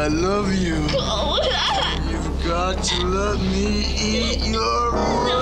love you. You've got to let me eat your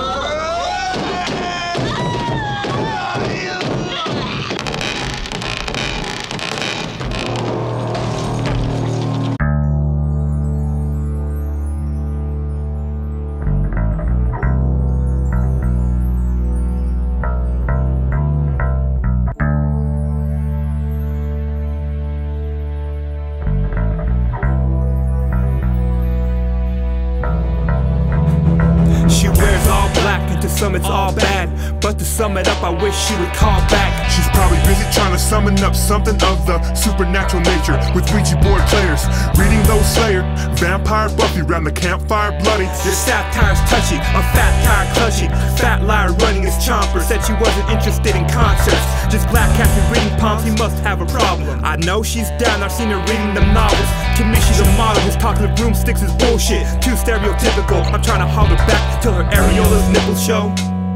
some it's all bad, but to sum it up I wish she would call back. She's probably busy trying to summon up something of the supernatural nature with Ouija board players, reading those Slayer, Vampire Buffy round the campfire bloody. Your satire's touchy, a fat tire clutchy, fat liar running his chomper. Said she wasn't interested in concerts, just black cats and reading palms, he must have a problem. I know she's down, I've seen her reading them novels. Commission's a model who's talking to broomsticks is bullshit, too stereotypical. I'm trying to hold her back till her areola's nipples show.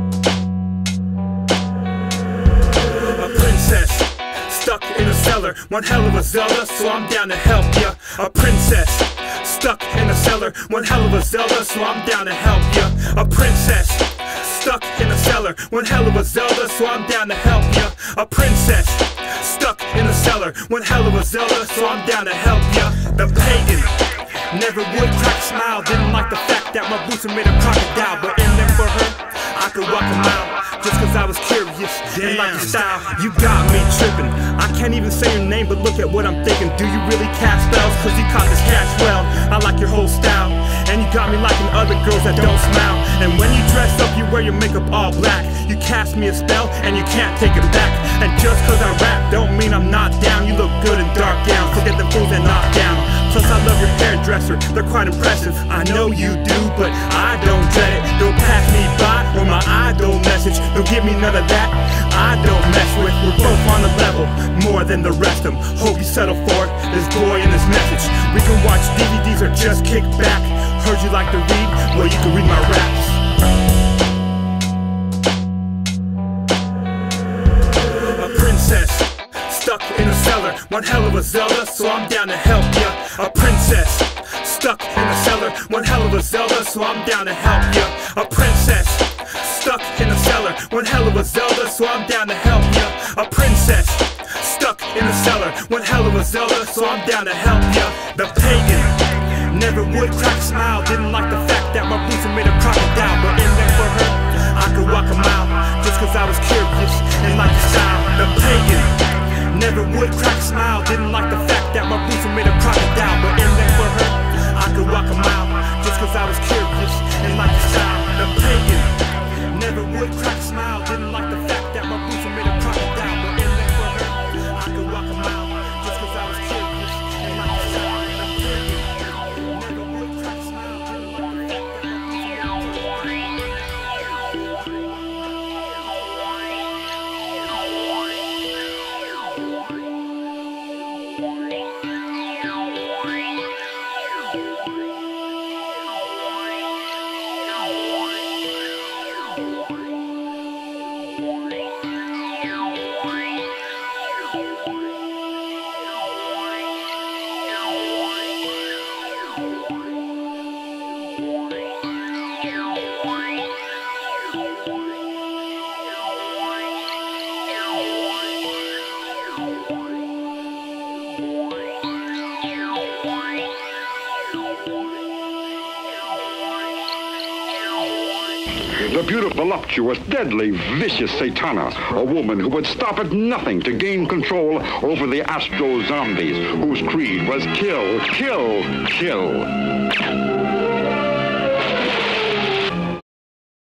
A princess stuck in a cellar, one hell of a Zelda, so I'm down to help ya. A princess stuck in a cellar, one hell of a Zelda, so I'm down to help ya. A princess stuck in a cellar, one hell of a Zelda, so I'm down to help ya. A princess stuck in a cellar, one hell of a Zelda, so I'm down to help ya. The pagan never would crack a smile, didn't like the fact that my boots were made of crocodile, but in them for her, I could walk a mile, just cause I was curious and like your style. You got me tripping, I can't even say your name, but look at what I'm thinking. Do you really cast spells? Cause you caught this catch well. I like your whole style, and you got me liking other girls that don't smile. And when you dress up, you wear your makeup all black. You cast me a spell, and you can't take it back. And just cause I rap, don't mean I'm not down. You look good in dark gowns, forget the fools that knock down. Plus I love your hairdresser, they're quite impressive. I know you do, but I don't dread it. Don't pass me by, or my idol message. Don't give me none of that, I don't mess with. We're both on the level, more than the rest of them. Hope you settle for it, this boy and this message. We can watch DVDs or just kick back. Heard you like to read, well you can read my raps. A princess stuck in a cellar, one hell of a Zelda, so I'm down to help ya. A princess stuck in a cellar, one hell of a Zelda, so I'm down to help ya. A princess stuck in a cellar, one hell of a Zelda, so I'm down to help ya. A princess stuck in a cellar, one hell of a Zelda, so I'm down to help ya. The pagan never would crack a smile, didn't like the fact that my boots were made of crocodile, but in there for her, I could walk a mile, just cause I was curious and like your style. The pagan never would crack a smile, didn't like the fact that my boots were made of crocodile, but in there for her, I could walk a mile, just cause I was curious and like your style. The pagan never would crack a smile, didn't like the fact that my boots were made of crocodile, but in there for her, I could walk a mile, just cause I was curious and like your style. The pagan never would crack a smile, didn't like the fact that my boots were made of The beautiful, voluptuous, deadly, vicious Satana, a woman who would stop at nothing to gain control over the Astro Zombies, whose creed was kill, kill, kill.